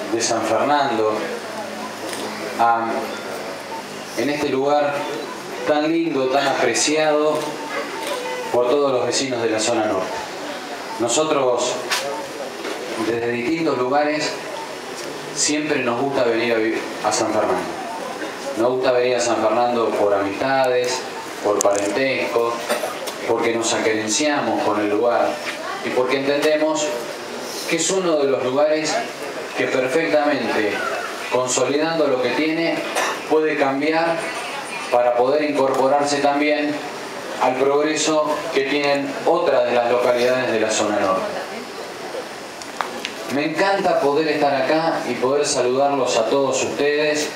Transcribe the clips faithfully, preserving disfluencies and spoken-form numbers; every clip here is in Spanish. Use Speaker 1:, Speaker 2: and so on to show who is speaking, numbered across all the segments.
Speaker 1: de San Fernando, a, en este lugar tan lindo, tan apreciado por todos los vecinos de la zona norte. Nosotros, desde distintos lugares, siempre nos gusta venir a, vivir a San Fernando. Nos gusta venir a San Fernando por amistades, por parentesco, porque nos acerenciamos con el lugar y porque entendemos que es uno de los lugares que perfectamente, consolidando lo que tiene, puede cambiar para poder incorporarse también al progreso que tienen otras de las localidades de la zona norte. Me encanta poder estar acá y poder saludarlos a todos ustedes,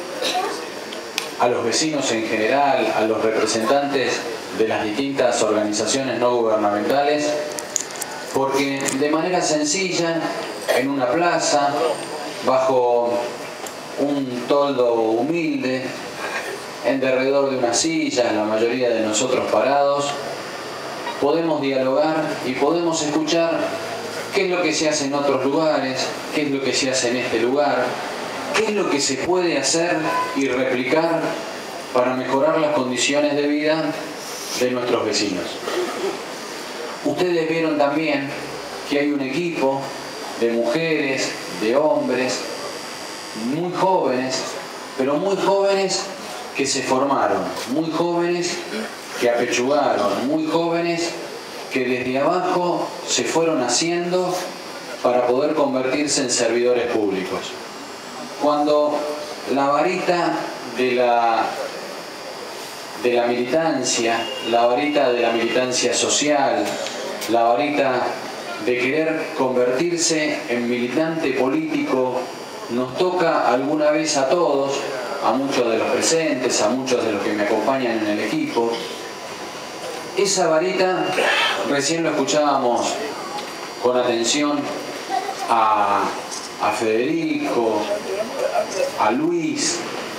Speaker 1: a los vecinos en general, a los representantes de las distintas organizaciones no gubernamentales, porque de manera sencilla, en una plaza, bajo un toldo humilde, en derredor de una silla, la mayoría de nosotros parados, podemos dialogar y podemos escuchar qué es lo que se hace en otros lugares, qué es lo que se hace en este lugar, qué es lo que se puede hacer y replicar para mejorar las condiciones de vida de nuestros vecinos. Ustedes vieron también que hay un equipo de mujeres, de hombres, muy jóvenes, pero muy jóvenes que se formaron, muy jóvenes que apechugaron, muy jóvenes que desde abajo se fueron haciendo para poder convertirse en servidores públicos. Cuando la varita de la, de la militancia, la varita de la militancia social, la varita de querer convertirse en militante político, nos toca alguna vez a todos, a muchos de los presentes, a muchos de los que me acompañan en el equipo. Esa varita, recién lo escuchábamos con atención a, a Federico, a Luis.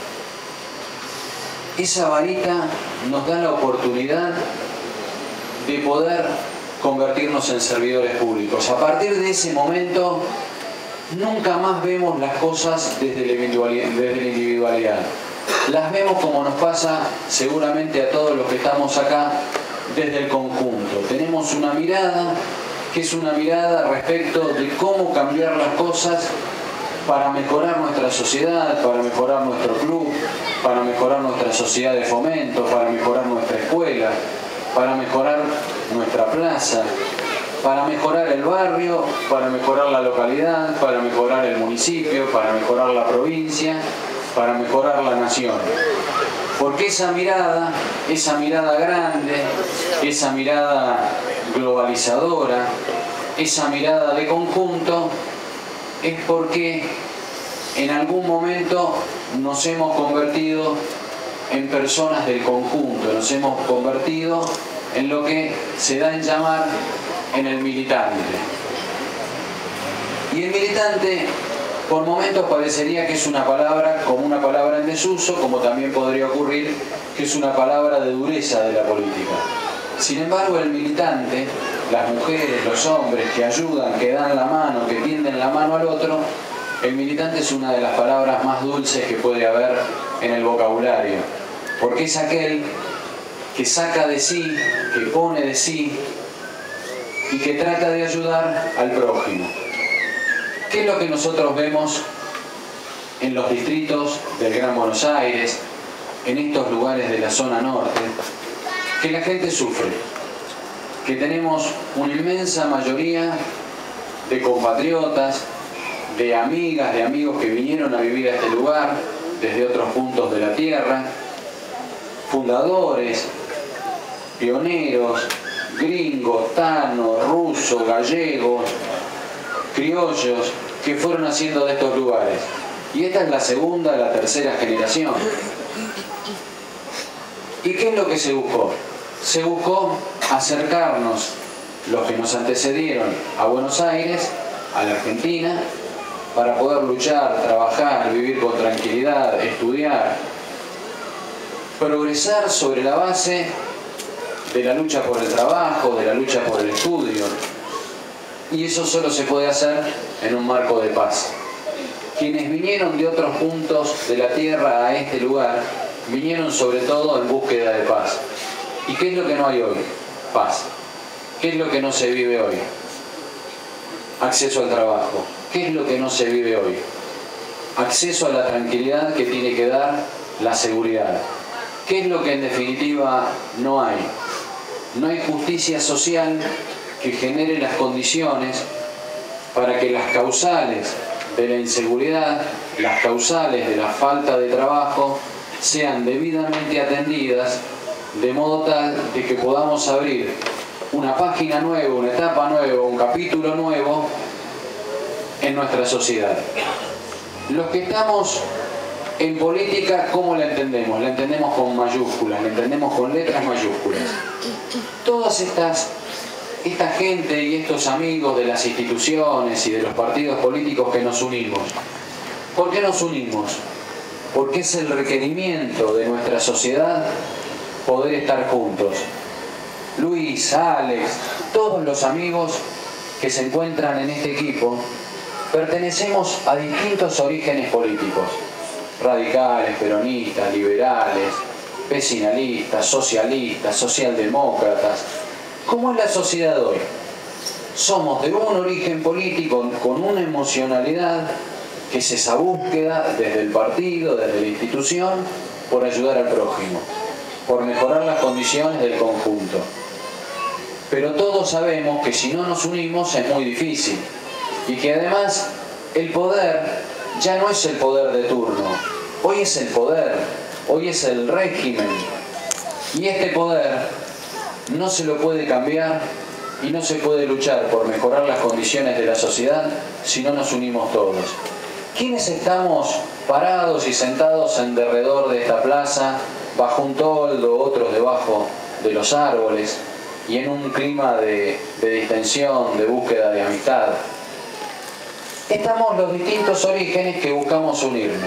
Speaker 1: Esa varita nos da la oportunidad de poder convertirnos en servidores públicos. A partir de ese momento, nunca más vemos las cosas desde la individualidad, desde la individualidad. Las vemos como nos pasa seguramente a todos los que estamos acá, desde el conjunto. Tenemos una mirada que es una mirada respecto de cómo cambiar las cosas para mejorar nuestra sociedad, para mejorar nuestro club, para mejorar nuestra sociedad de fomento, para mejorar nuestra escuela, para mejorar nuestra plaza, para mejorar el barrio, para mejorar la localidad, para mejorar el municipio, para mejorar la provincia, para mejorar la nación. Porque esa mirada, esa mirada grande, esa mirada globalizadora, esa mirada de conjunto, es porque en algún momento nos hemos convertido en personas del conjunto, nos hemos convertido en lo que se da en llamar en el militante. Y el militante, por momentos parecería que es una palabra como una palabra en desuso, como también podría ocurrir que es una palabra de dureza de la política. Sin embargo, el militante, las mujeres, los hombres que ayudan, que dan la mano, que tienden la mano al otro, el militante es una de las palabras más dulces que puede haber en el vocabulario, porque es aquel que saca de sí, que pone de sí y que trata de ayudar al prójimo. ¿Qué es lo que nosotros vemos en los distritos del Gran Buenos Aires, en estos lugares de la zona norte? Que la gente sufre, que tenemos una inmensa mayoría de compatriotas, de amigas, de amigos que vinieron a vivir a este lugar desde otros puntos de la tierra, fundadores, pioneros, gringos, tanos, rusos, gallegos, criollos, que fueron haciendo de estos lugares. Y esta es la segunda, la tercera generación. ¿Y qué es lo que se buscó? Se buscó acercarnos, los que nos antecedieron, a Buenos Aires, a la Argentina, para poder luchar, trabajar, vivir con tranquilidad, estudiar, progresar sobre la base de la lucha por el trabajo, de la lucha por el estudio. Y eso solo se puede hacer en un marco de paz. quienes vinieron de otros puntos de la tierra a este lugar, vinieron sobre todo en búsqueda de paz. ¿Y qué es lo que no hay hoy? Paz. ¿Qué es lo que no se vive hoy? Acceso al trabajo. ¿Qué es lo que no se vive hoy? Acceso a la tranquilidad que tiene que dar la seguridad. ¿Qué es lo que en definitiva no hay? No hay justicia social que genere las condiciones para que las causales de la inseguridad, las causales de la falta de trabajo, sean debidamente atendidas, de modo tal de que podamos abrir una página nueva, una etapa nueva, un capítulo nuevo en nuestra sociedad. Los que estamos en política, ¿cómo la entendemos? La entendemos con mayúsculas, la entendemos con letras mayúsculas. Todas estas, esta gente y estos amigos de las instituciones y de los partidos políticos que nos unimos. ¿Por qué nos unimos? Porque es el requerimiento de nuestra sociedad poder estar juntos. Luis, Alex, todos los amigos que se encuentran en este equipo, pertenecemos a distintos orígenes políticos. Radicales, peronistas, liberales, vecinalistas, socialistas, socialdemócratas. ¿Cómo es la sociedad hoy? Somos de un origen político con una emocionalidad que es esa búsqueda desde el partido, desde la institución, por ayudar al prójimo, por mejorar las condiciones del conjunto. Pero todos sabemos que si no nos unimos es muy difícil y que además el poder ya no es el poder de turno, hoy es el poder, hoy es el régimen y este poder no se lo puede cambiar y no se puede luchar por mejorar las condiciones de la sociedad si no nos unimos todos. ¿Quiénes estamos parados y sentados en derredor de esta plaza, bajo un toldo, otros debajo de los árboles y en un clima de, de distensión, de búsqueda de amistad? Estamos los distintos orígenes que buscamos unirnos.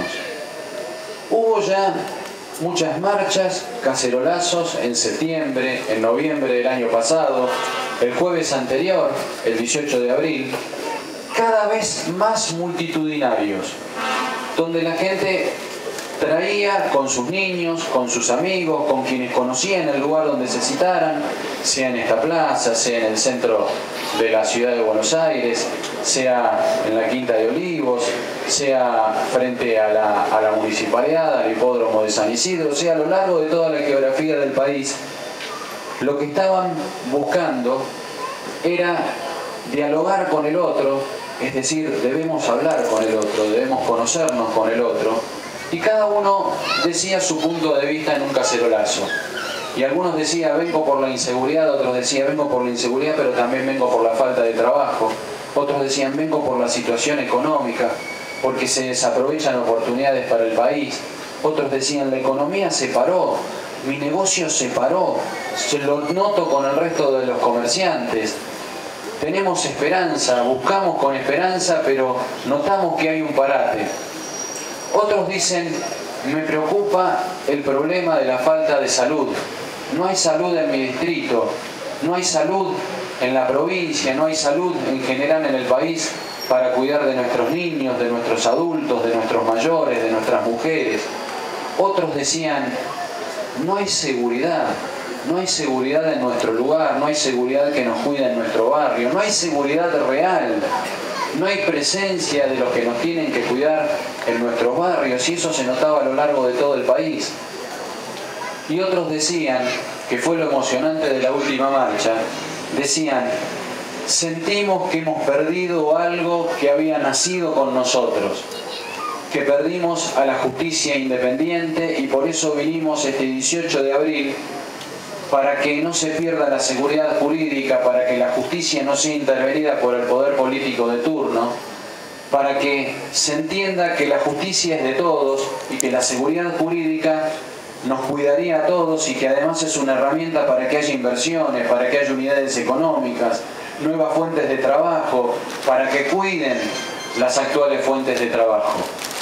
Speaker 1: Hubo ya muchas marchas, cacerolazos en septiembre, en noviembre del año pasado, el jueves anterior, el dieciocho de abril, cada vez más multitudinarios, donde la gente traía con sus niños, con sus amigos, con quienes conocían el lugar donde se citaran, sea en esta plaza, sea en el centro de la ciudad de Buenos Aires, sea en la Quinta de Olivos, sea frente a la, a la municipalidad, al hipódromo de San Isidro, sea a lo largo de toda la geografía del país. Lo que estaban buscando era dialogar con el otro, es decir, debemos hablar con el otro, debemos conocernos con el otro, y cada uno decía su punto de vista en un cacerolazo. Y algunos decían, vengo por la inseguridad, otros decían, vengo por la inseguridad, pero también vengo por la falta de trabajo. Otros decían, vengo por la situación económica, porque se desaprovechan oportunidades para el país. Otros decían, la economía se paró, mi negocio se paró, se lo noto con el resto de los comerciantes. Tenemos esperanza, buscamos con esperanza, pero notamos que hay un parate. Otros dicen, me preocupa el problema de la falta de salud. No hay salud en mi distrito, no hay salud en la provincia, no hay salud en general en el país para cuidar de nuestros niños, de nuestros adultos, de nuestros mayores, de nuestras mujeres. Otros decían, no hay seguridad, no hay seguridad en nuestro lugar, no hay seguridad que nos cuida en nuestro barrio, no hay seguridad real, no hay presencia de los que nos tienen que cuidar en nuestros barrios, y eso se notaba a lo largo de todo el país. Y otros decían, que fue lo emocionante de la última marcha, decían, sentimos que hemos perdido algo que había nacido con nosotros, que perdimos a la justicia independiente, y por eso vinimos este dieciocho de abril, para que no se pierda la seguridad jurídica, para que la justicia no sea intervenida por el poder político de turno, para que se entienda que la justicia es de todos y que la seguridad jurídica nos cuidaría a todos, y que además es una herramienta para que haya inversiones, para que haya unidades económicas, nuevas fuentes de trabajo, para que cuiden las actuales fuentes de trabajo.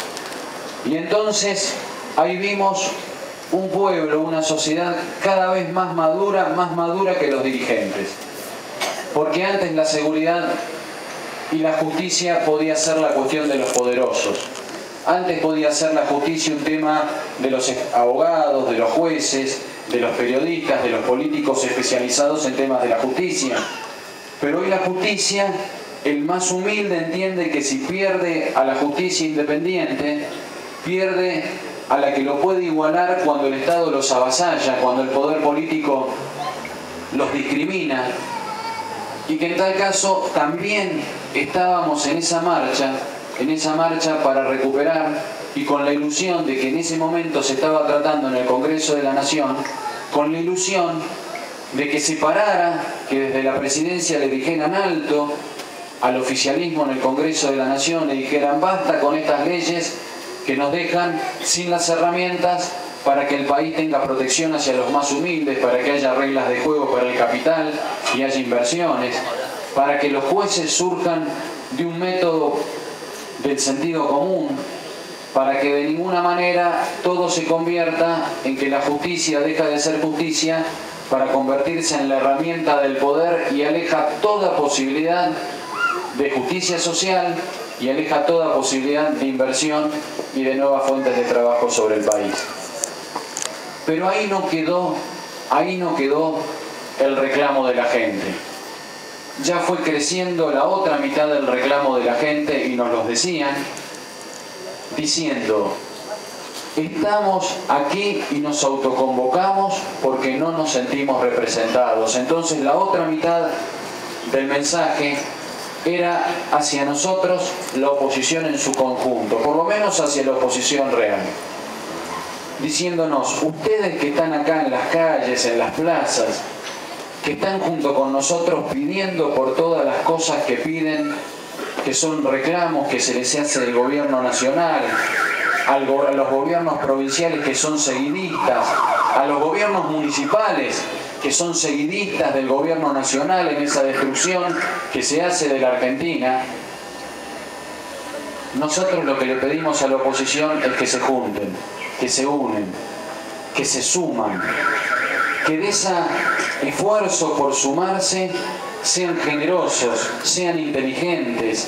Speaker 1: Y entonces ahí vimos un pueblo, una sociedad cada vez más madura, más madura que los dirigentes. Porque antes la seguridad y la justicia podía ser la cuestión de los poderosos. Antes podía ser la justicia un tema de los abogados, de los jueces, de los periodistas, de los políticos especializados en temas de la justicia. Pero hoy la justicia, el más humilde entiende que si pierde a la justicia independiente, pierde a la que lo puede igualar cuando el Estado los avasalla, cuando el poder político los discrimina, y que en tal caso también estábamos en esa marcha, en esa marcha para recuperar, y con la ilusión de que en ese momento se estaba tratando en el Congreso de la Nación, con la ilusión de que se parara, que desde la presidencia le dijeran alto al oficialismo en el Congreso de la Nación, le dijeran basta con estas leyes que nos dejan sin las herramientas para que el país tenga protección hacia los más humildes, para que haya reglas de juego para el capital y haya inversiones, para que los jueces surjan de un método del sentido común, para que de ninguna manera todo se convierta en que la justicia deja de ser justicia para convertirse en la herramienta del poder y aleja toda posibilidad de justicia social y aleja toda posibilidad de inversión y de nuevas fuentes de trabajo sobre el país. Pero ahí no quedó, ahí no quedó el reclamo de la gente. Ya fue creciendo la otra mitad del reclamo de la gente y nos los decían, diciendo, estamos aquí y nos autoconvocamos porque no nos sentimos representados. Entonces la otra mitad del mensaje era hacia nosotros, la oposición en su conjunto, por lo menos hacia la oposición real, diciéndonos, ustedes que están acá en las calles, en las plazas, que están junto con nosotros pidiendo por todas las cosas que piden, que son reclamos que se les hace del gobierno nacional, a los gobiernos provinciales que son seguidistas, a los gobiernos municipales que son seguidistas del gobierno nacional en esa destrucción que se hace de la Argentina. Nosotros lo que le pedimos a la oposición es que se junten, que se unen, que se suman, que de ese esfuerzo por sumarse sean generosos, sean inteligentes,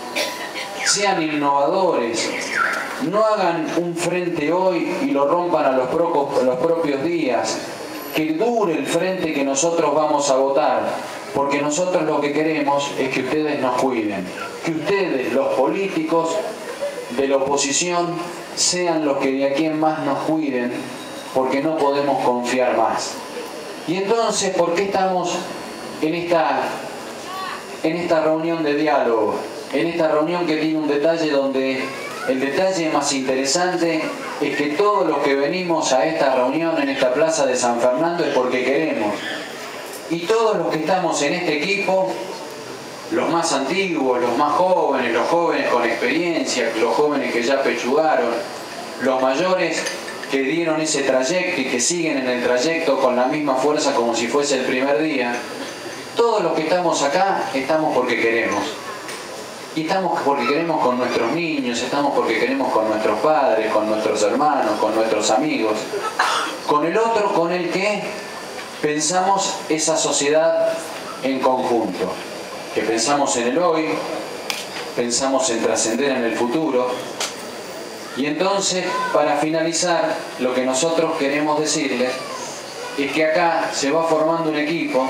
Speaker 1: sean innovadores, no hagan un frente hoy y lo rompan a los, pro, a los propios días, que dure el frente que nosotros vamos a votar, porque nosotros lo que queremos es que ustedes nos cuiden, que ustedes, los políticos de la oposición, sean los que de aquí en más nos cuiden, porque no podemos confiar más. Y entonces, ¿por qué estamos en esta, en esta reunión de diálogo? En esta reunión que tiene un detalle donde el detalle más interesante es que todos los que venimos a esta reunión en esta plaza de San Fernando es porque queremos. Y todos los que estamos en este equipo, los más antiguos, los más jóvenes, los jóvenes con experiencia, los jóvenes que ya pechugaron, los mayores que dieron ese trayecto y que siguen en el trayecto con la misma fuerza como si fuese el primer día, todos los que estamos acá estamos porque queremos. Y estamos porque queremos con nuestros niños, estamos porque queremos con nuestros padres, con nuestros hermanos, con nuestros amigos, con el otro con el que pensamos esa sociedad en conjunto, que pensamos en el hoy, pensamos en trascender en el futuro. Y entonces, para finalizar, lo que nosotros queremos decirles es que acá se va formando un equipo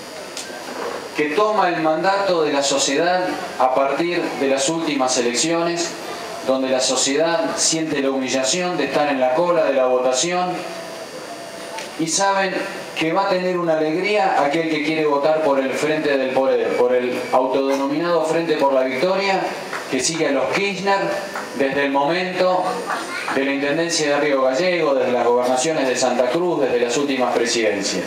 Speaker 1: que toma el mandato de la sociedad a partir de las últimas elecciones, donde la sociedad siente la humillación de estar en la cola de la votación y saben que va a tener una alegría aquel que quiere votar por el Frente del Poder, por el autodenominado Frente por la Victoria, que sigue a los Kirchner desde el momento de la Intendencia de Río Gallego, desde las gobernaciones de Santa Cruz, desde las últimas presidencias.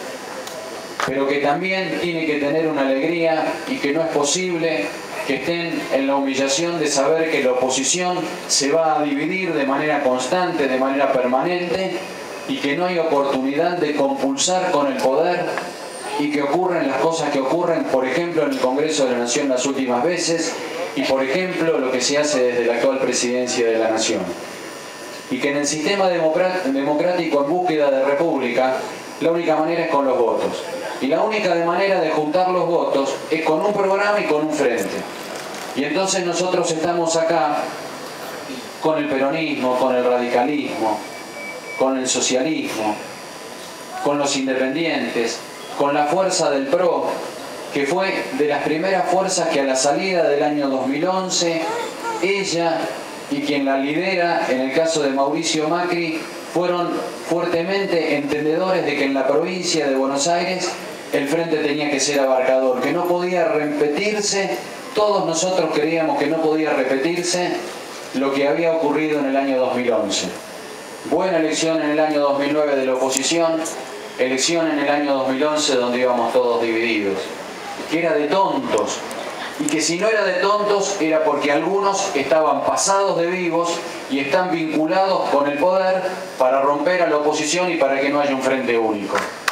Speaker 1: Pero que también tiene que tener una alegría y que no es posible que estén en la humillación de saber que la oposición se va a dividir de manera constante, de manera permanente, y que no hay oportunidad de compulsar con el poder y que ocurren las cosas que ocurren, por ejemplo, en el Congreso de la Nación las últimas veces y, por ejemplo, lo que se hace desde la actual Presidencia de la Nación. Y que en el sistema democrático en búsqueda de república, la única manera es con los votos. Y la única manera de juntar los votos es con un programa y con un frente. Y entonces nosotros estamos acá con el peronismo, con el radicalismo, con el socialismo, con los independientes, con la fuerza del P R O, que fue de las primeras fuerzas que a la salida del año dos mil once, ella y quien la lidera, en el caso de Mauricio Macri, fueron fuertemente entendedores de que en la provincia de Buenos Aires el frente tenía que ser abarcador, que no podía repetirse, todos nosotros creíamos que no podía repetirse lo que había ocurrido en el año dos mil once. Buena elección en el año dos mil nueve de la oposición, elección en el año dos mil once donde íbamos todos divididos, que era de tontos, y que si no era de tontos era porque algunos estaban pasados de vivos y están vinculados con el poder para romper a la oposición y para que no haya un frente único.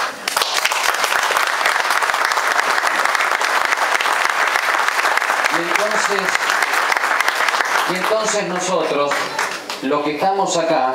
Speaker 1: Y entonces, y entonces nosotros, los que estamos acá,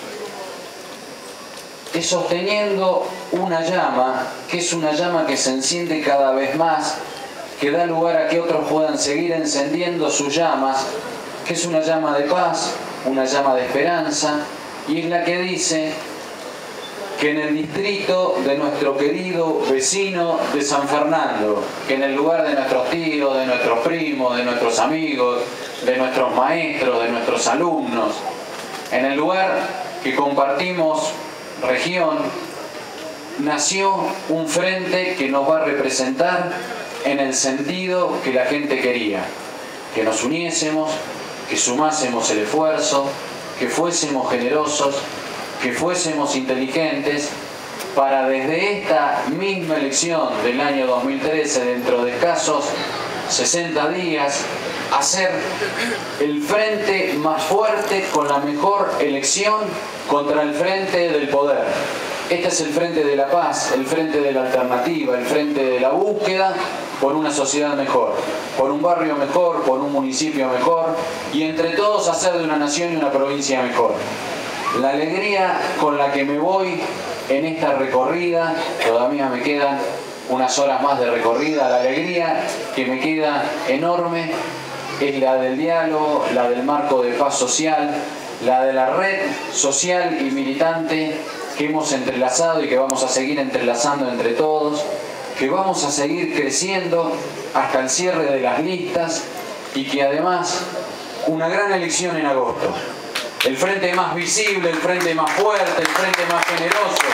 Speaker 1: es sosteniendo una llama, que es una llama que se enciende cada vez más, que da lugar a que otros puedan seguir encendiendo sus llamas, que es una llama de paz, una llama de esperanza, y es la que dice que en el distrito de nuestro querido vecino de San Fernando, que en el lugar de nuestros tíos, de nuestros primos, de nuestros amigos, de nuestros maestros, de nuestros alumnos, en el lugar que compartimos región, nació un frente que nos va a representar en el sentido que la gente quería, que nos uniésemos, que sumásemos el esfuerzo, que fuésemos generosos, que fuésemos inteligentes, para desde esta misma elección del año dos mil trece, dentro de escasos sesenta días, hacer el frente más fuerte con la mejor elección contra el frente del poder. Este es el frente de la paz, el frente de la alternativa, el frente de la búsqueda por una sociedad mejor, por un barrio mejor, por un municipio mejor, y entre todos hacer de una nación y una provincia mejor. La alegría con la que me voy en esta recorrida, todavía me quedan unas horas más de recorrida, la alegría que me queda enorme es la del diálogo, la del marco de paz social, la de la red social y militante que hemos entrelazado y que vamos a seguir entrelazando entre todos, que vamos a seguir creciendo hasta el cierre de las listas y que además una gran elección en agosto. El frente más visible, el frente más fuerte, el frente más generoso.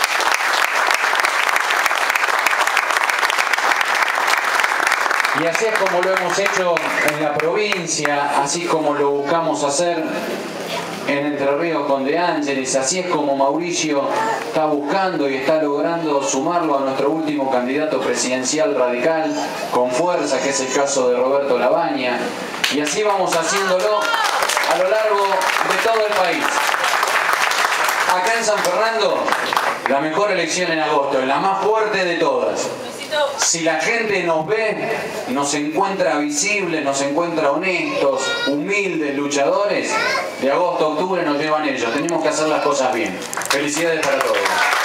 Speaker 1: Y así es como lo hemos hecho en la provincia, así como lo buscamos hacer en Entre Ríos con De Ángeles, así es como Mauricio está buscando y está logrando sumarlo a nuestro último candidato presidencial radical con fuerza, que es el caso de Roberto Labaña, y así vamos haciéndolo a lo largo de todo el país. Acá en San Fernando, la mejor elección en agosto, la más fuerte de todas. Si la gente nos ve, nos encuentra visibles, nos encuentra honestos, humildes, luchadores, de agosto a octubre nos llevan ellos. Tenemos que hacer las cosas bien. Felicidades para todos.